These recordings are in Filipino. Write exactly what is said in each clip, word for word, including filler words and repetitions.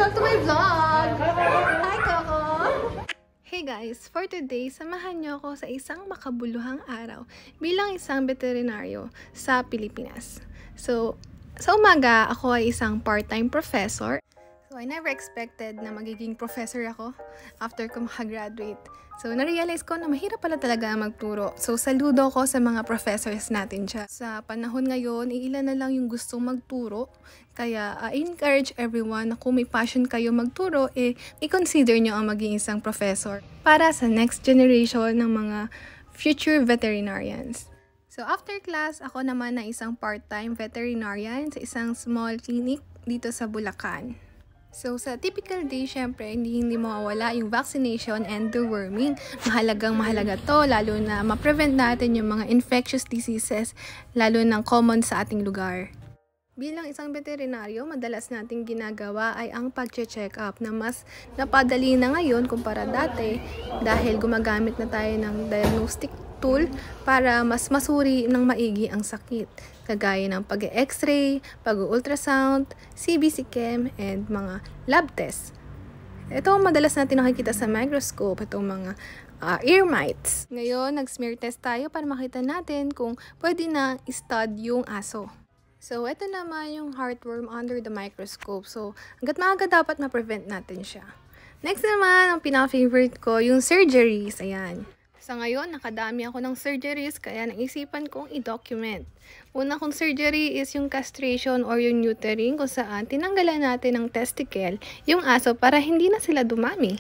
Welcome to my vlog! Hi, Coco! Hey guys! For today, samahan niyo ako sa isang makabuluhang araw bilang isang veterinaryo sa Pilipinas. So, sa umaga, ako ay isang part-time professor. So, I never expected na magiging professor ako after ko makagraduate. So, na-realize ko na mahirap pala talaga magturo. So, saludo ko sa mga professors natin siya. Sa panahon ngayon, iilan na lang yung gustong magturo. Kaya, uh, I encourage everyone na kung may passion kayo magturo, eh, i-consider nyo ang maging isang professor para sa next generation ng mga future veterinarians. So, after class, ako naman na isang part-time veterinarian sa isang small clinic dito sa Bulacan. So, sa typical day, syempre, hindi, hindi mawawala yung vaccination and deworming. Mahalagang mahalaga to, lalo na ma-prevent natin yung mga infectious diseases, lalo na common sa ating lugar. Bilang isang veterinaryo, madalas nating ginagawa ay ang pag-check up na mas napadali na ngayon kumpara dati dahil gumagamit na tayo ng diagnostic tool para mas masuri ng maigi ang sakit. Kagaya ng pag-x-ray, pag-ultrasound, C B C chem, and mga lab tests. Ito ang madalas natin nakikita sa microscope, itong mga uh, ear mites. Ngayon, nag-smear test tayo para makita natin kung pwede na i-stud yung aso. So, ito naman yung heartworm under the microscope. So, hanggat maaga dapat ma-prevent natin siya. Next naman, ang pinaka-favorite ko, yung surgeries. Ayan. Sa ngayon, nakadami ako ng surgeries, kaya naisipan kong i-document. Una kong surgery is yung castration or yung neutering, kung saan tinanggalan natin ng testicle yung aso para hindi na sila dumami.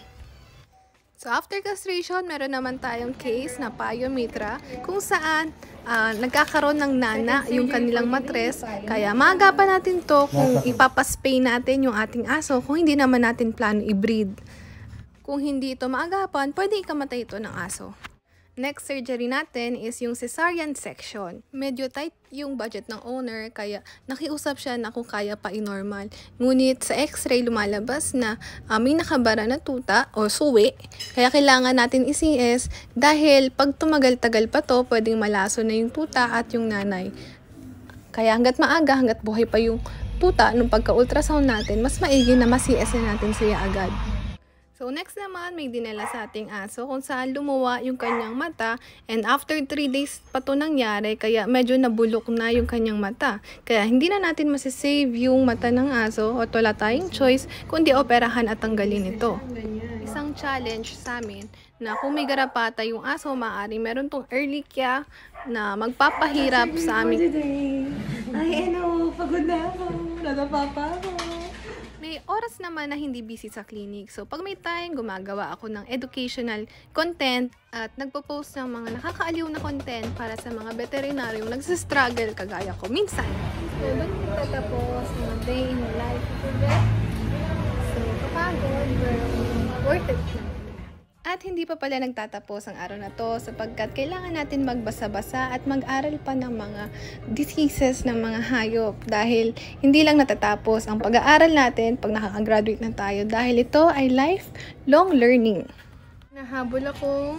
So, after castration, meron naman tayong case na pyometra, kung saan uh, nagkakaroon ng nana yung kanilang matres. Kaya maagapan natin to kung ipapaspay natin yung ating aso kung hindi naman natin plano i-breed. Kung hindi ito maagapan, pwede ikamatay ito ng aso. Next surgery natin is yung cesarean section. Medyo tight yung budget ng owner, kaya nakiusap siya na kung kaya pa i-normal. Ngunit sa x-ray lumalabas na uh, may nakabara na tuta o suwi, kaya kailangan natin i-C S dahil pag tumagal-tagal pa to, pwedeng malaso na yung tuta at yung nanay. Kaya hanggat maaga, hanggat buhay pa yung tuta, nung pagka-ultrasound natin, mas maigi na ma-C S na natin siya agad. So, next naman, may dinala sa ating aso kung saan lumuwa yung kanyang mata, and after three days pa ito nangyari, kaya medyo nabulok na yung kanyang mata. Kaya hindi na natin masisave yung mata ng aso at wala tayong choice kundi operahan at tanggalin ito. Isang challenge sa amin na kung may garapata yung aso, maaari meron tong Ehrlichia na magpapahirap sa amin. Ay, ano, pagod na ako. Nadapa pa ako. May oras naman na hindi busy sa clinic. So, pag may time, gumagawa ako ng educational content at nagpo-post ng mga nakakaaliw na content para sa mga veterinaryong nagsistruggle kagaya ko minsan. So, doon ko tatapos ng day in the life of a vet. So, kapagod, pero worth it na. At hindi pa pala nagtatapos ang araw na to sapagkat kailangan natin magbasa-basa at mag-aral pa ng mga diseases ng mga hayop dahil hindi lang natatapos ang pag-aaral natin pag nakaka-graduate na tayo dahil ito ay lifelong learning. Nahabol akong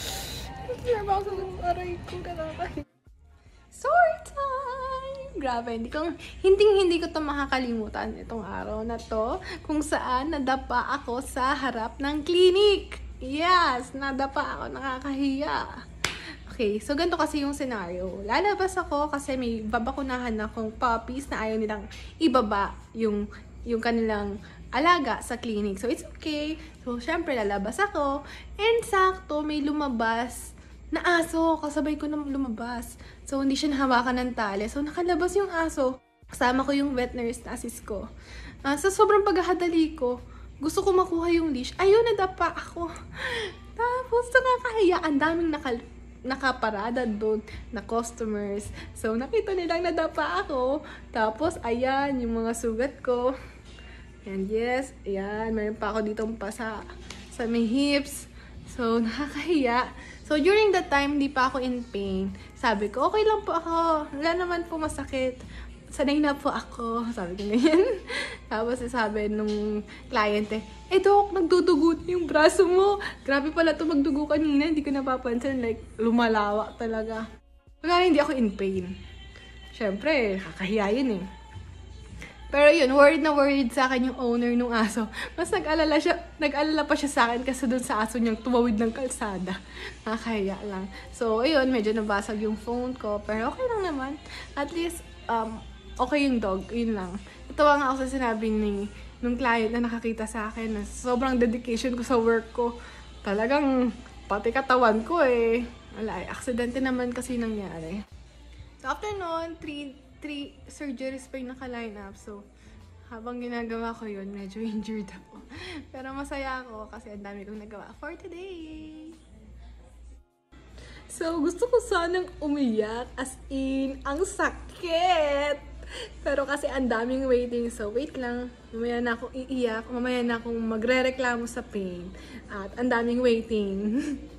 aray ko kalakay. Story time! Grabe, hindi ko, hindi, hindi ko to makakalimutan itong araw na to kung saan nadapa ako sa harap ng clinic. Yes, nadapa ako, nakakahiya. Okay, so ganito kasi yung scenario. Lalabas ako kasi may babakunahan akong puppies na ayaw nilang ibaba yung, yung kanilang alaga sa clinic. So, it's okay. So, syempre, lalabas ako. And sakto, may lumabas na aso. Kasabay ko na lumabas. So, hindi siya nahawakan ng tali. So, nakalabas yung aso. Kasama ko yung vet nurse na assist ko. Uh, sa sobrang paghahadali ko, gusto ko makuha yung leash. Ayun, nadapa ako. Tapos, nakakahiya. Ang daming naka, nakaparada doon na customers. So, nakita nilang nadapa ako. Tapos, ayan, yung mga sugat ko. And yes, ayan, mayroon pa ako ditong pasa sa may hips. So, nakakahiya. So, during that time, hindi pa ako in pain. Sabi ko, okay lang po ako. Wala naman po masakit. Sanay na po ako. Sabi ko ganyan. Tapos sabi nung client eh, eh Dok, nagdudugo yung braso mo. Grabe pala to magdugo kanina. Hindi ko napapansin. Like, lumalawa talaga. Kaya hindi ako in pain. Siyempre, kakahiya yun eh. Pero yun, worried na worried sa akin yung owner nung aso. Mas nag-alala siya, nag-alala pa siya sa akin kasi dun sa aso niyang tumawid ng kalsada. Nakakahiya lang. So, ayun, medyo nabasag yung phone ko. Pero okay lang naman. At least, um, okay yung dog. Yun lang. Itawa nga ako sa sinabi ni nung client na nakakita sa akin na sobrang dedication ko sa work ko. Talagang pati katawan ko eh. Wala eh. Aksidente naman kasi nangyari. So, after nun, three three surgeries pa yung naka-line up. So, habang ginagawa ko yun, medyo injured ako. Pero masaya ako kasi ang dami kong nagawa for today. So, gusto ko sanang umiyak. As in, ang sakit! Pero kasi ang daming waiting. So, wait lang. Mamaya na akong iiyak. Mamaya na akong magre-reklamo sa pain. At ang daming waiting.